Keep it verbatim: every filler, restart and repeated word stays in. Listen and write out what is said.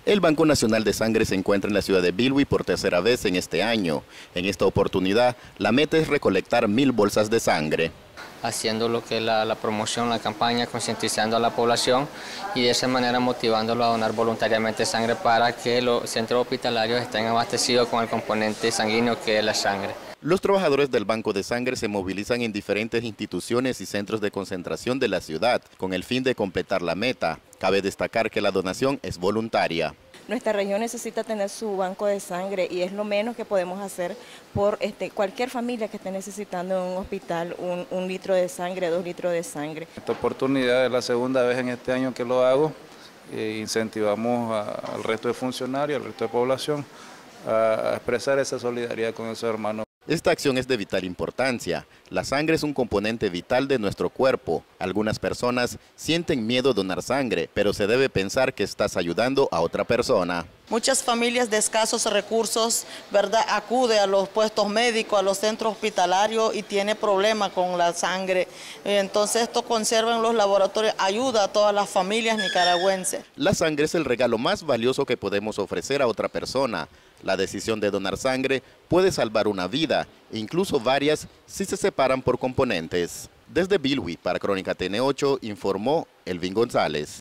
El Banco Nacional de Sangre se encuentra en la ciudad de Bilwi por tercera vez en este año. En esta oportunidad, la meta es recolectar mil bolsas de sangre. Haciendo lo que es la, la promoción, la campaña, concientizando a la población y de esa manera motivándolo a donar voluntariamente sangre para que los centros hospitalarios estén abastecidos con el componente sanguíneo que es la sangre. Los trabajadores del Banco de Sangre se movilizan en diferentes instituciones y centros de concentración de la ciudad con el fin de completar la meta. Cabe destacar que la donación es voluntaria. Nuestra región necesita tener su banco de sangre y es lo menos que podemos hacer por este, cualquier familia que esté necesitando en un hospital un, un litro de sangre, dos litros de sangre. Esta oportunidad es la segunda vez en este año que lo hago. E incentivamos a, al resto de funcionarios, al resto de población a expresar esa solidaridad con esos hermanos. Esta acción es de vital importancia. La sangre es un componente vital de nuestro cuerpo. Algunas personas sienten miedo a donar sangre, pero se debe pensar que estás ayudando a otra persona. Muchas familias de escasos recursos, ¿verdad?, acuden a los puestos médicos, a los centros hospitalarios y tiene problemas con la sangre. Entonces esto conserva en los laboratorios, ayuda a todas las familias nicaragüenses. La sangre es el regalo más valioso que podemos ofrecer a otra persona. La decisión de donar sangre puede salvar una vida, incluso varias si se separan por componentes. Desde Bilwi, para Crónica T N ocho, informó Elvin González.